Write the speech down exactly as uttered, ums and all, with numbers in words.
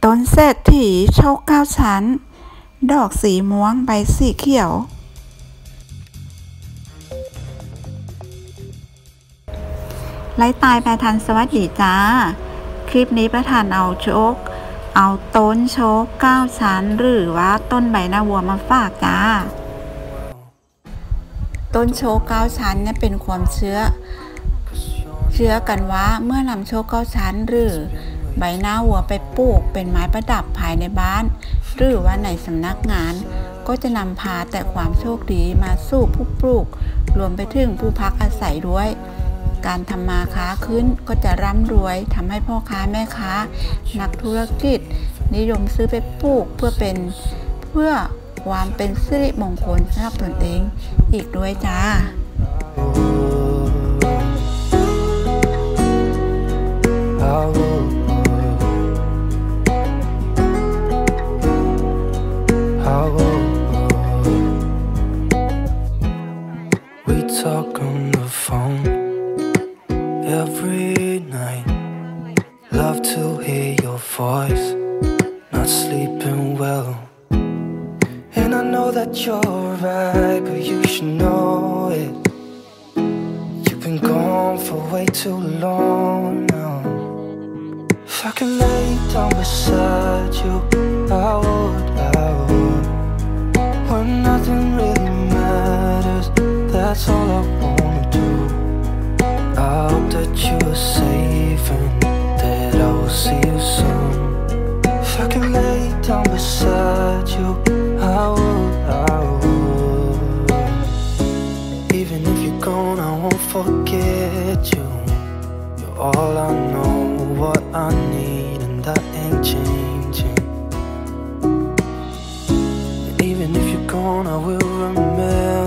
ต้นเศรษฐีโชคเก้าชั้นดอกสีม่วงใบสีเขียวไล่ตายแปรทันสวัสดีจ้าคลิปนี้ประธานเอาโชคเอาต้นโชคเก้าชั้นหรือว่าต้นใบหน้าวัวมาฝากจ้าต้นโชคเก้าชั้นเนี่ยเป็นความเชื่อเชื่อกันว่าเมื่อนำโชคเก้าชั้นหรือใบหน้าวัวไปปลูกเป็นไม้ประดับภายในบ้านหรือว่าในสำนักงานก็จะนำพาแต่ความโชคดีมาสู่ผู้ปลูกรวมไปถึงผู้พักอาศัยด้วยการทำมาค้าขึ้นก็จะร่ำรวยทำให้พ่อค้าแม่ค้านักธุรกิจนิยมซื้อไปปลูกเพื่อเป็นเพื่อความเป็นสิริมงคลสำหรับตนเองอีกด้วยจ้า We talk on the phone every night. Love to hear your voice. Not sleeping well. And I know that you're right, but you should know it. You've been gone for way too long now. If I could lay down beside you, I would, I would. When nothing really matters, that's all I wanna do. I hope that you are safe and that I will see you soon. If I can lay down beside you, I would, I would. Even if you're gone, I won't forget you. You're all I know, what I need, and that ain't changing. And even if you're gone, I will remember